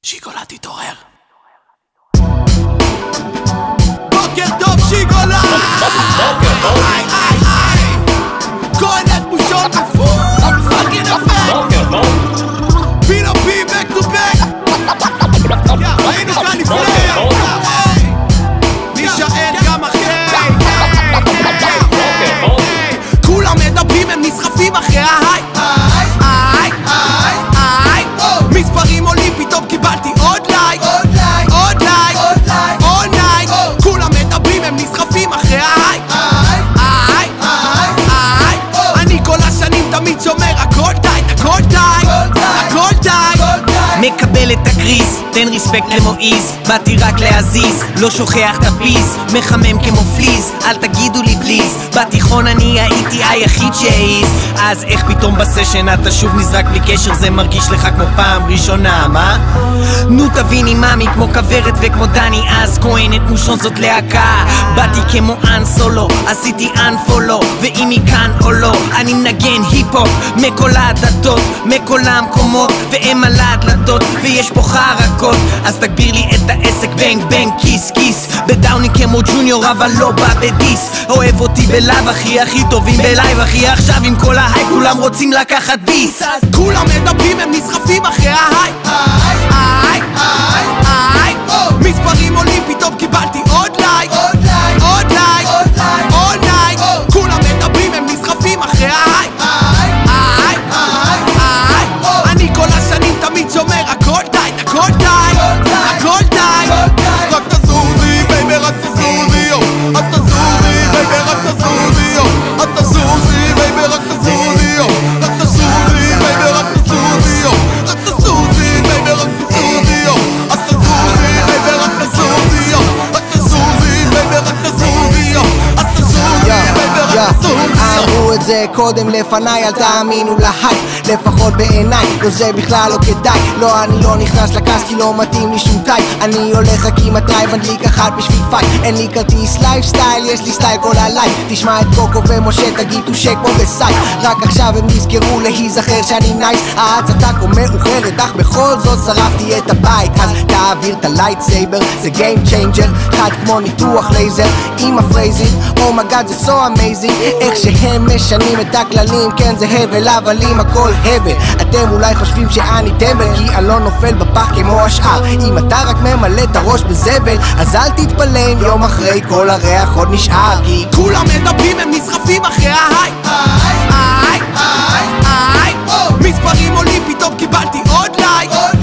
שיגולה תתעורר. בוקר טוב שיגולה! בוקר טוב! כהן את מושון פאקינג אפקט! בוקר טוב! פינו פי בק טו בק! היינו כאן לפני! נשאר גם אחרי! כולם מדברים הם נסחפים אחרי ההיי! מספרים עולים פתאום קיבלתי עוד לייק! עוד לייק! עוד לייק! כולם מדברים הם נסחפים אחרי ההיי! אני כל השנים תמיד שומר הכל טייט! הכל טייט! הכל טייט! מקבל את הקריס, תן ריספקט למועיז. באתי רק להזיז, לא שוכח את הביס. מחמם כמו פליז, אל תגידו לי פליז. בתיכון אני הייתי היחיד שהעיז. אז איך פתאום בסשן אתה שוב נזרק בלי קשר? זה מרגיש לך כמו פעם ראשונה, מה? נו תביני מאמי, כמו כברת וכמו דני אז כהן את מושון זאת להקה. באתי כמו אן סולו, עשיתי אנפולו, ואם היא כאן או לא אני מנגן היפ-הופ מכל הדתות, מכל המקומות והם על הדלתות, ויש פה חרקות אז תגביר לי את העסק בנג בנג כיס כיס. בדאוני כמו ג'וניור אבל לא בא בדיס. אוהב אותי בלייב אחי, הכי טובים בלייב אחי. עכשיו עם כל ההייפ כולם רוצים לקחת ביס. כולם מדברים הם נסחפים אחרי ההייפ. מספרים עולים פתאום קיבלתי עוד לייק. עוד לייק! עוד לייק! כולם מדברים הם נסחפים אחרי ההייפ. אני כל השנים תמיד שומר הכל טייט, הכל טייט, הכל טייט. רק תזוזי בייבי, רק תזוזי יו, רק תזוזי בייבי, רק תזוזי יו, רק תזוזי בייבי, רק תזוזי יו, רק תזוזי בייבי, רק תזוזי יו, רק תזוזי בייבי, רק תזוזי יו, רק תזוזי בייבי, רק תזוזי יו, רק תזוזי בייבי, רק תזוזי יו, רק תזוזי בייבי, רק תזוזי יו. אמרו את זה קודם לפניי, אל תאמינו להייפ, לפחות בעיניי, לא זה בכלל לא כדאי. לא, אני לא נכנס לכעס כי לא מתאים לי שום טייפ. אני הולך רק עם הטרייב, מדליק אחת בשביל פייט. אין לי כרטיס לייפסטייל, יש לי סטייל כל הלייב. תשמע את קוקו ומשה, תגידו שק כמו בסייט. רק עכשיו הם נזכרו להיזכר שאני נייס. ההצתה כה מאוחרת, אך בכל זאת שרפתי את הבית. אז תעביר את הלייט סייבר, זה גיים צ'יינג'ר. חד כמו ניתוח לייזר, עם הפרייזים אומייגאד זה so amazing. איך שהם משנים את הכללים, כן זה הבל אבל עם הכל הבל. אתם אולי חושבים שאני טמבל כי אני לא נופל בפח כמו השאר. אם אתה רק ממלא את הראש בזבל אז אל תתפלא אם יום אחרי כל הריח עוד נשאר. כי כולם מדברים הם נסחפים אחרי ההייפ. מספרים עולים פתאום קיבלתי עוד לייק.